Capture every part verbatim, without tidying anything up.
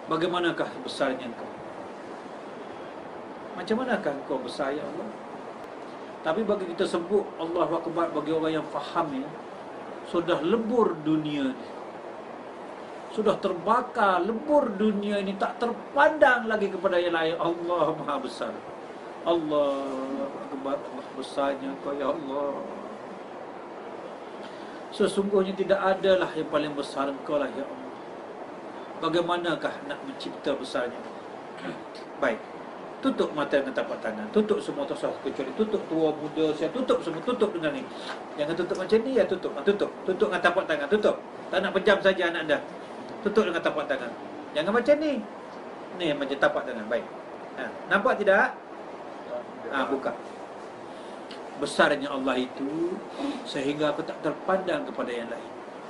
Bagaimanakah besarnya Engkau? Macam manakah Engkau besar, ya Allah? Tapi bagi kita sebut Allahu Akbar, bagi orang yang faham ya, sudah lebur dunia ni, sudah terbakar lebur dunia ini, tak terpandang lagi kepada yang lain. Allah Maha Besar. Allah Akbar, Allah besarnya Engkau, ya Allah. Sesungguhnya tidak adalah yang paling besar Engkau lah, ya Allah. Bagaimanakah nak mencipta besarnya? Baik, tutup mata dengan tapak tangan, tutup semua tasawuf kecuali tutup tua muda, saya tutup semua, tutup dengan ni. Jangan tutup macam ni, ya tutup. Ha, tutup, tutup dengan tapak tangan, tutup. Tak nak pejam saja anak anda. Tutup dengan tapak tangan. Jangan macam ni. Ni yang macam tapak tangan. Baik. Ha, nampak tidak? Ha, buka. Besarnya Allah itu sehingga aku tak terpandang kepada yang lain.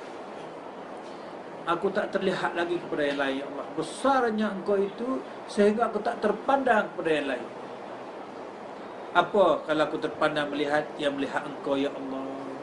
Aku tak terlihat lagi kepada yang lain, ya Allah. Besarnya Engkau itu sehingga aku tak terpandang kepada yang lain. Apa kalau aku terpandang melihat yang melihat Engkau, ya Allah?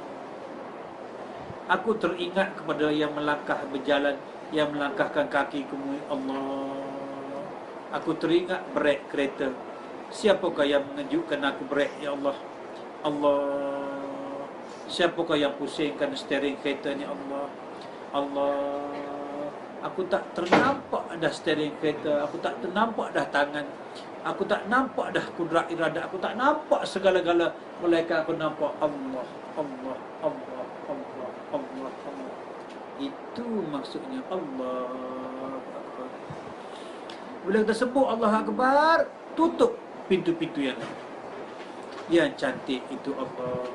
Aku teringat kepada yang melangkah berjalan, yang melangkahkan kakiku, ya Allah. Aku teringat brek kereta. Siapakah yang mengejutkan aku brek, ya Allah? Allah. Siapakah yang pusingkan steering kereta ni, Allah? Allah. Aku tak ternampak dah steering kereta, aku tak ternampak dah tangan, aku tak nampak dah kudrat iradat, aku tak nampak segala-gala, melainkan aku nampak Allah, Allah, Allah, Allah, Allah, Allah. Itu maksudnya Allah Akbar. Bila kita sebut Allah Akbar, tutup pintu-pintu yang lain. Yang cantik itu Allah,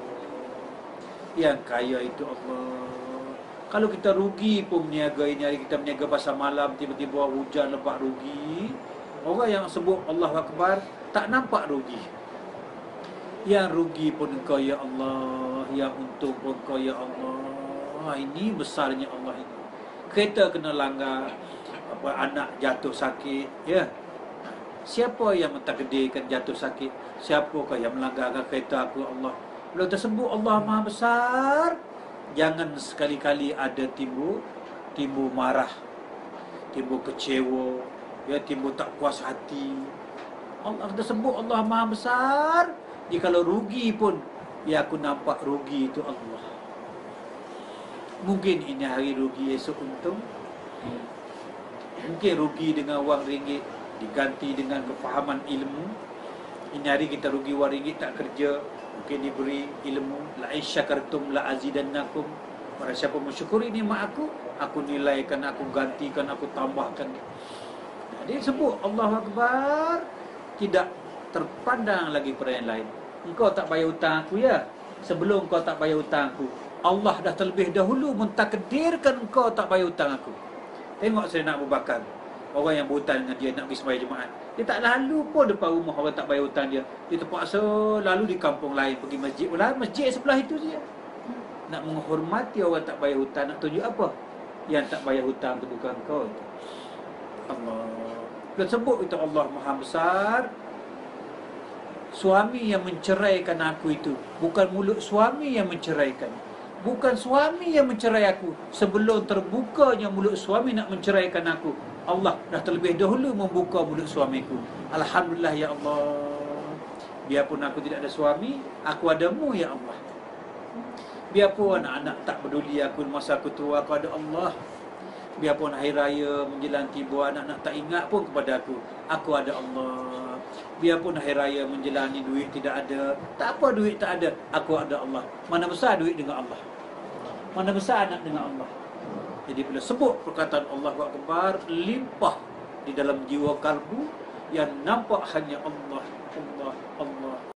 yang kaya itu Allah. Kalau kita rugi pun berniaga ini, hari kita berniaga pasar malam, tiba-tiba hujan lebat rugi. Orang yang sebut Allah Akbar tak nampak rugi. Yang rugi pun Engkau, ya Allah. Yang untung pun Engkau, ya Allah. Ini besarnya Allah ini. Kereta kena langgar, apa, anak jatuh sakit, ya. Siapa yang mentakdirkan jatuh sakit? Siapakah yang melanggarkan kereta aku, Allah? Bila tersebut Allah Maha Besar, jangan sekali-kali ada timbul timbul marah, timbul kecewa, ya, timbul tak puas hati. Allah kita sebut Allah Maha Besar. Jikalau rugi pun, ya aku nampak rugi itu Allah. Mungkin ini hari rugi, esok untung. Mungkin rugi dengan wang ringgit diganti dengan kefahaman ilmu. Ini hari kita rugi wang ringgit tak kerja, mungkin diberi ilmu. La in syakartum la azidannakum. Barang siapa mensyukuri nikmat aku, aku nilaikan, aku gantikan, aku tambahkan. Jadi sebut Allah Akbar, tidak terpandang lagi pada yang lain. Engkau tak bayar hutang aku, ya. Sebelum kau tak bayar hutang aku, Allah dah terlebih dahulu mentakdirkan engkau tak bayar hutang aku. Tengok Sayyidina Abu Bakar, orang yang berhutang dengan dia nak pergi sembahyang Jumaat, dia tak lalu pun depan rumah orang tak bayar hutang dia. Dia terpaksa lalu di kampung lain, pergi masjid pula, masjid sebelah itu saja. Nak menghormati orang tak bayar hutang, nak tunjuk apa? Yang tak bayar hutang itu bukan kau itu. Allah. Kita sebut itu Allah Maha Besar. Suami yang menceraikan aku itu bukan mulut suami yang menceraikan, bukan suami yang mencerai aku. Sebelum terbukanya mulut suami nak menceraikan aku, Allah dah terlebih dahulu membuka mulut suamiku. Alhamdulillah, ya Allah. Biarpun aku tidak ada suami, aku adamu, ya Allah. Biarpun anak-anak tak peduli aku masa aku tua, aku ada Allah. Biarpun hari raya menjelang tiba, anak-anak tak ingat pun kepada aku, aku ada Allah. Biarpun hari raya menjalani duit tidak ada, tak apa duit tak ada, aku ada Allah. Mana besar duit dengan Allah? Mana besar anak dengan Allah? Jadi bila sebut perkataan Allahu Akbar, limpah di dalam jiwa kalbu, yang nampak hanya Allah, Allah, Allah.